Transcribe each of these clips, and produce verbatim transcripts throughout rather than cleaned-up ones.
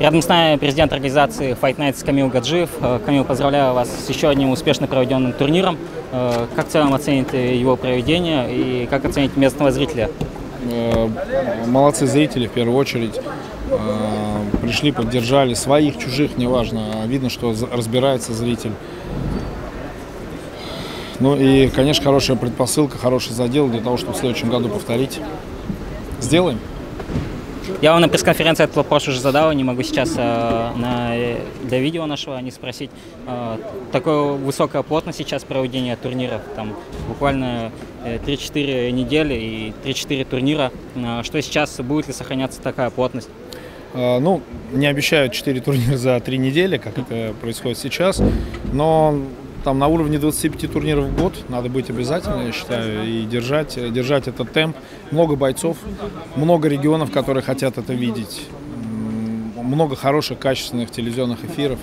Рядом с нами президент организации Fight Nights Камил Гаджиев. Камил, поздравляю вас с еще одним успешно проведенным турниром. Как в целом оцените его проведение и как оцените местного зрителя? Молодцы зрители в первую очередь. Пришли, поддержали своих, чужих, неважно. Видно, что разбирается зритель. Ну и, конечно, хорошая предпосылка, хороший задел для того, чтобы в следующем году повторить. Сделаем. Я вам на пресс-конференции этот вопрос уже задал, не могу сейчас э, на, для видео нашего не спросить. Э, такая высокая плотность сейчас проведения турниров, там буквально э, три-четыре недели и три-четыре турнира. Э, что сейчас, будет ли сохраняться такая плотность? Э, ну, не обещают четыре турнира за три недели, как это происходит сейчас, но там на уровне двадцати пяти турниров в год надо быть обязательно, я считаю, и держать, держать этот темп. Много бойцов, много регионов, которые хотят это видеть, много хороших, качественных телевизионных эфиров.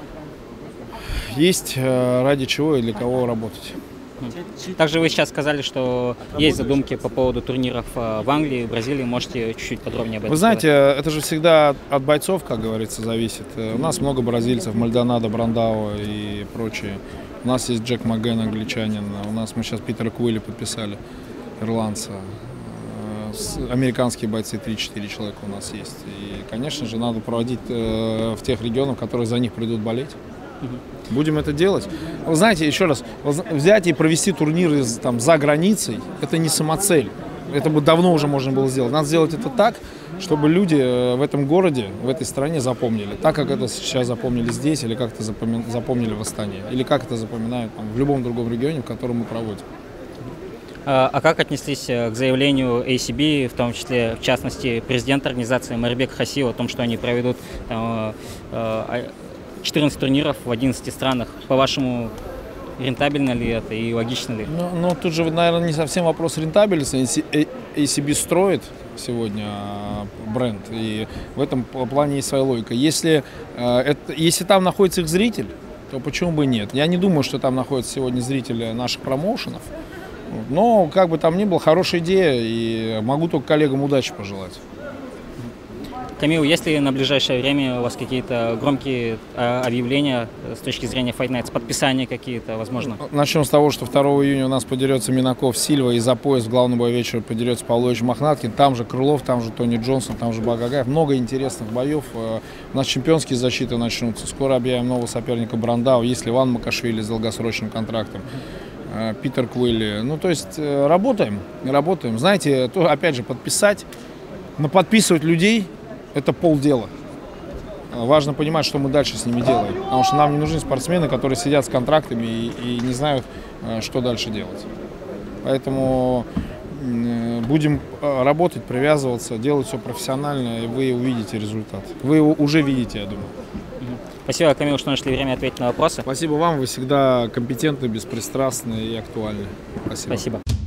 Есть ради чего и для кого работать. Также вы сейчас сказали, что есть задумки по поводу турниров в Англии, в Бразилии. Можете чуть-чуть подробнее об этом Вы знаете, сказать? это же всегда от бойцов, как говорится, зависит. У нас много бразильцев, Мальдонадо, Брандау и прочие. У нас есть Джек Магген, англичанин. У нас мы сейчас Питера Куилли подписали, ирландца. Американские бойцы три-четыре человека у нас есть. И, конечно же, надо проводить в тех регионах, которые за них придут болеть. Будем это делать. Вы знаете, еще раз, взять и провести турниры там, за границей, это не самоцель. Это бы давно уже можно было сделать. Надо сделать это так, чтобы люди в этом городе, в этой стране запомнили. Так, как это сейчас запомнили здесь, или как это запомнили в Астане, или как это запоминают там, в любом другом регионе, в котором мы проводим. А как отнеслись к заявлению эй си би, в том числе, в частности, президента организации Марбек Хасиева о том, что они проведут там, четырнадцать турниров в одиннадцати странах? По-вашему, рентабельно ли это и логично ли? Ну, ну тут же, наверное, не совсем вопрос рентабельности. эй си би строит сегодня бренд, и в этом плане есть своя логика. Если, это, если там находится их зритель, то почему бы нет? Я не думаю, что там находится сегодня зрители наших промоушенов, но как бы там ни было, хорошая идея, и могу только коллегам удачи пожелать. Камил, есть ли на ближайшее время у вас какие-то громкие э, объявления с точки зрения Fight Nights, подписания какие-то, возможно? Начнем с того, что второго июня у нас подерется Минаков Сильва, и за пояс в главном бою вечера подерется Павлович Мохнаткин, там же Крылов, там же Тони Джонсон, там же Багагаев. Много интересных боев. У нас чемпионские защиты начнутся. Скоро объявим нового соперника Брандау. Есть Ливан Макашвили с долгосрочным контрактом. Питер Куилли. Ну, то есть работаем, работаем. Знаете, то, опять же, подписать, но подписывать людей — это полдела. Важно понимать, что мы дальше с ними делаем. Потому что нам не нужны спортсмены, которые сидят с контрактами и, и не знают, что дальше делать. Поэтому будем работать, привязываться, делать все профессионально, и вы увидите результат. Вы его уже видите, я думаю. Спасибо, Камил, что нашли время ответить на вопросы. Спасибо вам, вы всегда компетентны, беспристрастны и актуальны. Спасибо. Спасибо.